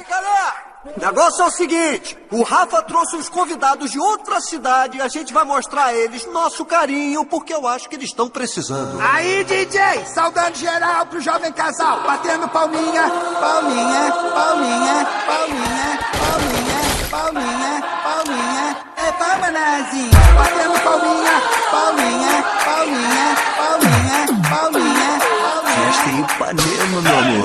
aí, galera! O negócio é o seguinte, o Rafa trouxe uns convidados de outra cidade e a gente vai mostrar a eles nosso carinho, porque eu acho que eles estão precisando. Aí, DJ, saudando geral pro jovem casal, batendo palminha, palminha, palminha, palminha, palminha, palminha, palminha, é palma nazinha, batendo palminha, palminha, palminha, palminha, palminha, palminha. Festa em Ipanema, meu amor.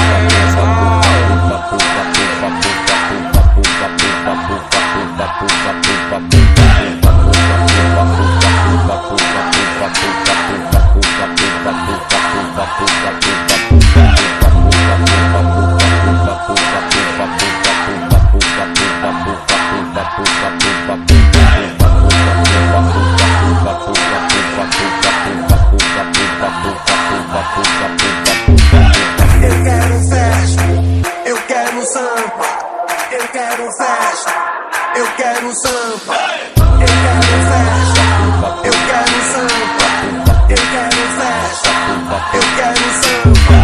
Eu quero samba, eu quero festa, eu quero samba, eu quero festa, eu quero samba, eu quero festa, eu quero samba.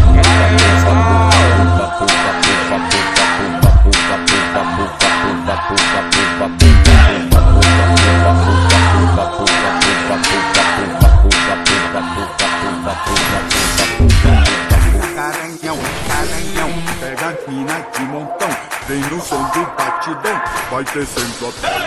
Garanhão, garanhão, pega a mina de montão, vem no som do batidão, vai descendo a pele.